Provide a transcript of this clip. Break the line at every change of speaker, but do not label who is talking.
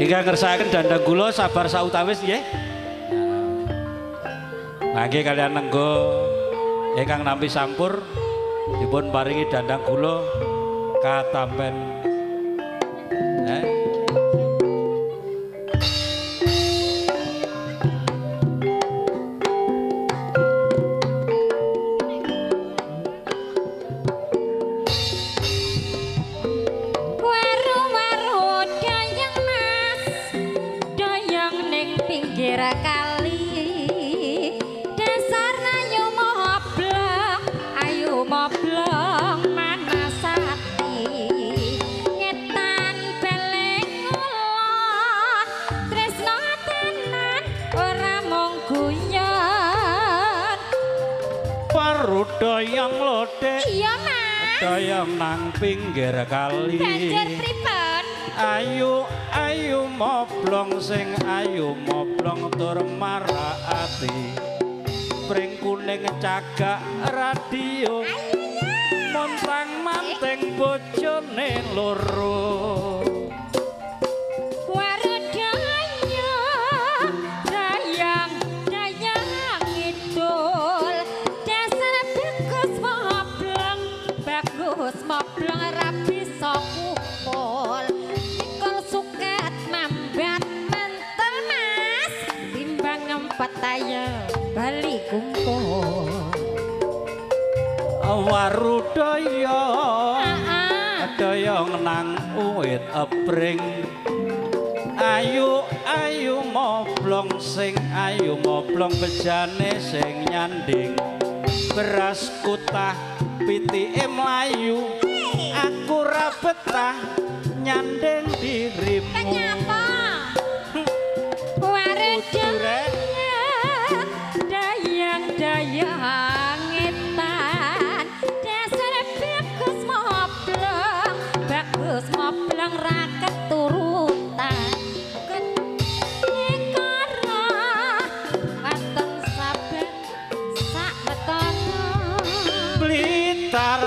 Ingkang ngersakaken dandang kula sabar sautawis nggih. Nggih kalian nenggo ingkang nampi sampur dipun paringi dandang kula katampen doyong lodeh iya mas doyong nang pinggir kali banjur pripun ayu ayu moblong sing ayu moblong tur maraati pring kuning cagak radio montang manting bojone loro moblong rapi sokupol ikol suket mambat mentel mas timbang ngempet ayo bali kumpul waru doyong nang uwit epring ayu ayu moblong sing ayu moblong bejane sing nyanding beras kutah pitike mlayu aku ra betah nyandeng dirimu kenapa dayang ngetan dasar bagus moblong ra keturutan kekara waton saben sak wetana blitar